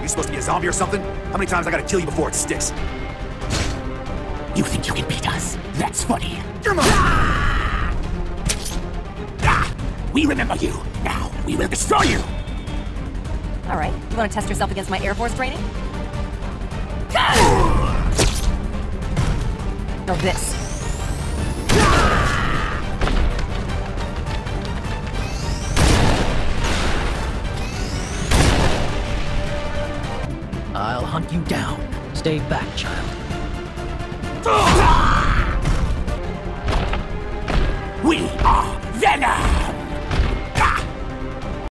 You supposed to be a zombie or something? How many times I gotta kill you before it sticks? You think you can beat us? That's funny. Come on! We remember you. Now, we will destroy you! Alright, you wanna test yourself against my Air Force training? Or this. I'll hunt you down. Stay back, child. We are Venom!